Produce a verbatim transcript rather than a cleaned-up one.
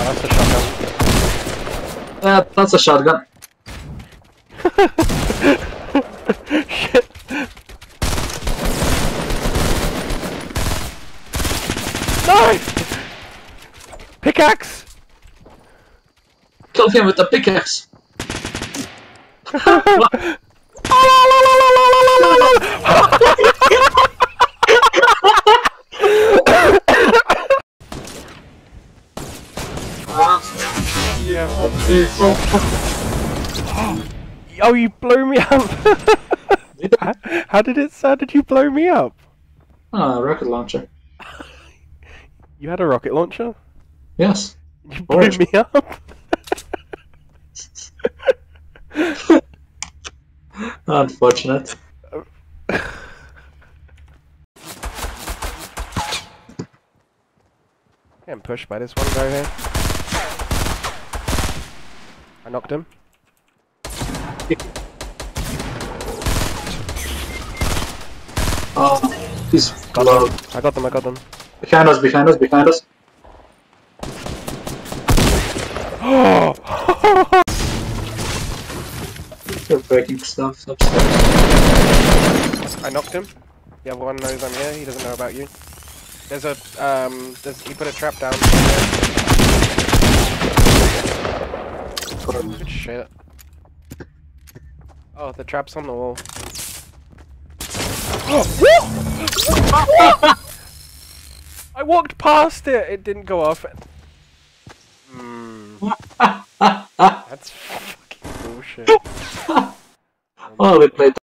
that's a shotgun. Yeah, that's a shotgun. Shit. No! Pickaxe! Kill him with the pickaxe. Oh, you blew me up! how, how did it? How did you blow me up? Ah, rocket launcher. You had a rocket launcher? Yes. You blew Orange. me up? Unfortunate. Getting pushed by this one guy here. I knocked him. Oh, he's Got low. them. I got them, I got them. Behind us, behind us, behind us. You're breaking stuff upstairs. I knocked him. The other one knows I'm here, he doesn't know about you. There's a, um, there's, he put a trap down. Good shit. Oh, the trap's on the wall. I walked past it, it didn't go off. Mm. That's fucking bullshit. Oh, we played